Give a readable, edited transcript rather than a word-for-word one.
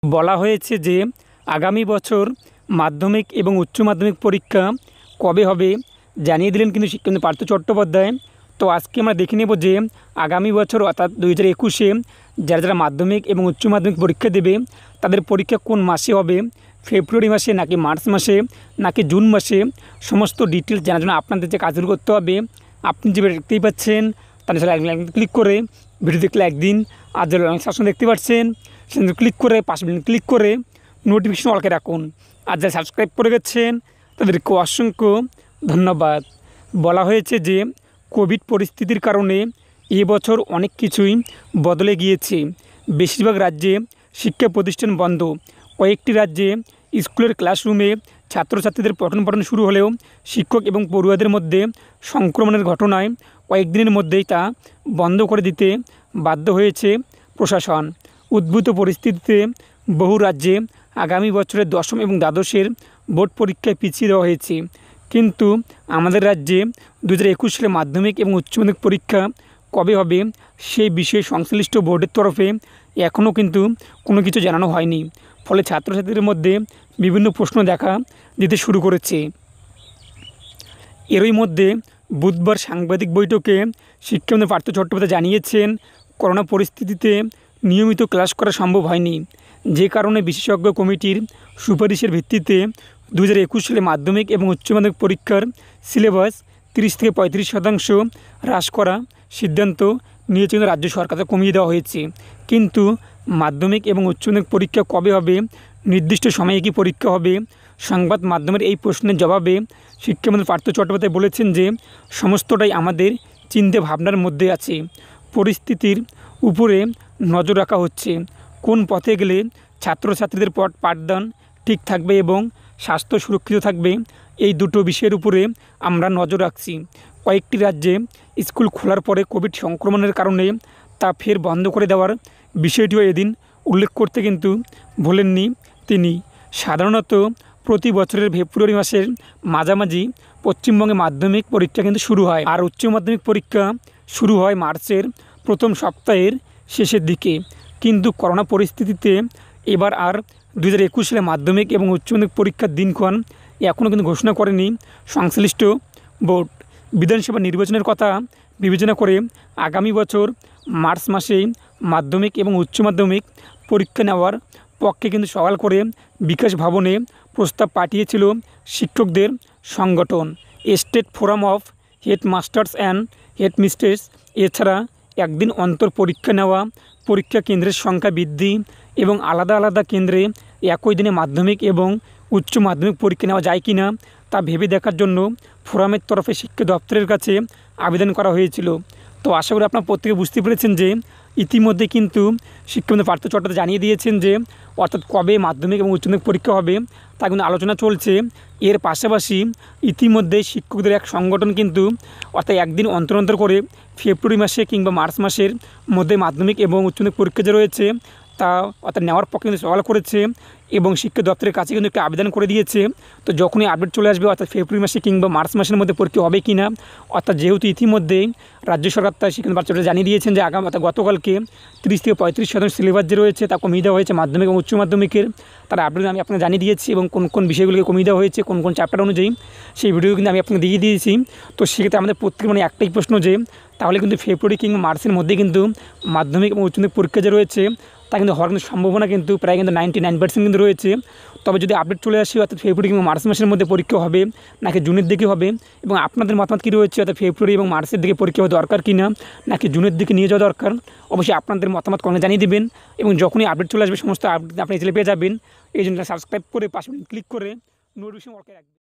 বলা হয়েছে যে আগামী বছর মাধ্যমিক এবং উচ্চ মাধ্যমিক পরীক্ষা কবে হবে জানিয়ে দিলেন কিন্তু শিক্ষামন্ত্রী পার্থ চট্টোপাধ্যায়। তো আজকে আমরা দেখে নেব যে আগামী বছর অর্থাৎ 2021-এ যারা যারা মাধ্যমিক এবং উচ্চ মাধ্যমিক পরীক্ষা দেবে তাদের পরীক্ষা কোন মাসে হবে, ফেব্রুয়ারি মাসে নাকি মার্চ মাসে নাকি জুন মাসে, সমস্ত ডিটেলস জানার জন্য আপনাদের যে কাজগুলো করতে হবে আপনি যে দেখতেই পাচ্ছেন তাহলে ক্লিক করে ভিডিও দেখলে একদিন, আর যে সাবস্ক্রাইব দেখতে পাচ্ছেন সেখানে ক্লিক করে পাশে ক্লিক করে নোটিফিকেশন অলকে রাখুন। আর যারা সাবস্ক্রাইব করে গেছেন তাদেরকে অসংখ্য ধন্যবাদ। বলা হয়েছে যে কোভিড পরিস্থিতির কারণে এবছর অনেক কিছুই বদলে গিয়েছে। বেশিরভাগ রাজ্যে শিক্ষা প্রতিষ্ঠান বন্ধ। কয়েকটি রাজ্যে স্কুলের ক্লাসরুমে ছাত্রছাত্রীদের পঠন পাঠন শুরু হলেও শিক্ষক এবং পড়ুয়াদের মধ্যে সংক্রমণের ঘটনায় কয়েকদিনের মধ্যেই তা বন্ধ করে দিতে বাধ্য হয়েছে প্রশাসন। উদ্ভূত পরিস্থিতিতে বহু রাজ্যে আগামী বছরের দশম এবং দ্বাদশের বোর্ড পরীক্ষায় পিছিয়ে দেওয়া হয়েছে। কিন্তু আমাদের রাজ্যে 2021 সালে মাধ্যমিক এবং উচ্চ মাধ্যমিক পরীক্ষা কবে হবে সেই বিষয়ে সংশ্লিষ্ট বোর্ডের তরফে এখনও কিন্তু কোনো কিছু জানানো হয়নি। ফলে ছাত্রছাত্রীদের মধ্যে বিভিন্ন প্রশ্ন দেখা দিতে শুরু করেছে। এরই মধ্যে বুধবার সাংবাদিক বৈঠকে শিক্ষামন্ত্রী পার্থ চট্টোপাধ্যায় জানিয়েছেন করোনা পরিস্থিতিতে নিয়মিত ক্লাস করা সম্ভব হয়নি, যে কারণে বিশেষজ্ঞ কমিটির সুপারিশের ভিত্তিতে 2021 সালে মাধ্যমিক এবং উচ্চ মাধ্যমিক পরীক্ষার সিলেবাস 30 থেকে 35% হ্রাস করা সিদ্ধান্ত নিয়েছে। কিন্তু রাজ্য সরকারকে কমিয়ে দেওয়া হয়েছে। কিন্তু মাধ্যমিক এবং উচ্চ মাধ্যমিক পরীক্ষা কবে হবে, নির্দিষ্ট সময়ে কি পরীক্ষা হবে, সংবাদ মাধ্যমের এই প্রশ্নের জবাবে শিক্ষামন্ত্রী পার্থ চট্টোপাধ্যায় বলেছেন যে সমস্তটাই আমাদের চিন্তা ভাবনার মধ্যে আছে। পরিস্থিতির উপরে নজর রাখা হচ্ছে। কোন পথে গেলে ছাত্রছাত্রীদের পাঠদান ঠিক থাকবে এবং স্বাস্থ্য সুরক্ষিত থাকবে, এই দুটো বিষয়ের উপরে আমরা নজর রাখছি। কয়েকটি রাজ্যে স্কুল খোলার পরে কোভিড সংক্রমণের কারণে তা ফের বন্ধ করে দেওয়ার বিষয়টিও এদিন উল্লেখ করতে কিন্তু ভোলেননি তিনি। সাধারণত প্রতি বছরের ফেব্রুয়ারি মাসের মাঝামাঝি পশ্চিমবঙ্গে মাধ্যমিক পরীক্ষা কিন্তু শুরু হয়, আর উচ্চ মাধ্যমিক পরীক্ষা শুরু হয় মার্চের প্রথম সপ্তাহের শেষের দিকে। কিন্তু করোনা পরিস্থিতিতে এবার আর 2021 সালে মাধ্যমিক এবং উচ্চ মাধ্যমিক পরীক্ষার দিনক্ষণ এখনও কিন্তু ঘোষণা করেনি সংশ্লিষ্ট বোর্ড। বিধানসভা নির্বাচনের কথা বিবেচনা করে আগামী বছর মার্চ মাসে মাধ্যমিক এবং উচ্চ মাধ্যমিক পরীক্ষা নেওয়ার পক্ষে কিন্তু সকাল করে বিকাশ ভবনে প্রস্তাব পাঠিয়েছিল শিক্ষকদের সংগঠন state forum of headmasters and headmistress. এছাড়া একদিন অন্তর পরীক্ষা নেওয়া, পরীক্ষা কেন্দ্রের সংখ্যা বৃদ্ধি এবং আলাদা আলাদা কেন্দ্রে একই দিনে মাধ্যমিক এবং উচ্চ মাধ্যমিক পরীক্ষা নেওয়া যায় কি না তা ভেবে দেখার জন্য ফোরামের তরফে শিক্ষা দপ্তরের কাছে আবেদন করা হয়েছিল। তো আশা করি আপনারা প্রত্যেকে বুঝতে পেরেছেন যে ইতিমধ্যে কিন্তু শিক্ষামন্ত্রী পার্থ চট্টোপাধ্যায় জানিয়ে দিয়েছেন যে অর্থাৎ কবে মাধ্যমিক এবং উচ্চ মাধ্যমিক পরীক্ষা হবে তা কিন্তু আলোচনা চলছে। এর পাশাপাশি ইতিমধ্যে শিক্ষকদের এক সংগঠন কিন্তু অর্থাৎ একদিন অন্তর অন্তর করে ফেব্রুয়ারি মাসে কিংবা মার্চ মাসের মধ্যে মাধ্যমিক এবং উচ্চ মাধ্যমিক পরীক্ষা যে রয়েছে তা অর্থাৎ নেওয়ার পক্ষে কিন্তু সওয়াল করেছে এবং শিক্ষা দপ্তরের কাছে কিন্তু একটা আবেদন করে দিয়েছে। তো যখনই আপডেট চলে আসবে অর্থাৎ ফেব্রুয়ারি মাসে কিংবা মার্চ মাসের মধ্যে পরীক্ষা হবে কি না, অর্থাৎ যেহেতু ইতিমধ্যেই রাজ্য সরকার তার শিক্ষামন্ত্রী পার্থ চট্টোপাধ্যায় জানিয়ে দিয়েছেন যে অর্থাৎ গতকালকে 30 থেকে 35% সিলেবাস যে রয়েছে তা কমিয়ে দেওয়া হয়েছে মাধ্যমিক এবং উচ্চ মাধ্যমিকের। তার আপডেট আমি আপনাকে জানিয়ে দিয়েছি এবং কোন কোন বিষয়গুলোকে কমিয়ে দেওয়া হয়েছে, কোন কোন চ্যাপ্টার অনুযায়ী সেই ভিডিও কিন্তু আমি আপনাকে দিয়ে দিয়েছি। তো সেক্ষেত্রে আমাদের প্রত্যেকের মানে একটাই প্রশ্ন যে তাহলে কিন্তু ফেব্রুয়ারি কিংবা মার্চের মধ্যে কিন্তু মাধ্যমিক এবং উচ্চ মাধ্যমিক পরীক্ষা যে রয়েছে তা কিন্তু হওয়ার কিন্তু সম্ভাবনা কিন্তু প্রায় কিন্তু 99% কিন্তু রয়েছে। তবে যদি আপডেট চলে আসে অর্থাৎ ফেব্রুয়ারি কিংবা মার্চ মাসের মধ্যে পরীক্ষা হবে নাকি জুনের দিকে হবে এবং আপনাদের মতামত কী রয়েছে অর্থাৎ ফেব্রুয়ারি এবং মার্চের দিকে পরীক্ষা হওয়া দরকার কি না নাকি জুনের দিকে নিয়ে যাওয়া দরকার, অবশ্যই আপনাদের মতামত কমেন্টে জানিয়ে দেবেন। এবং যখনই আপডেট চলে আসবে সমস্ত আপডেট আপনি পেয়ে যাবেন। এই জন্য সাবস্ক্রাইব করে পাশে ক্লিক করে নোটিফিকেশন অল করে রাখবেন।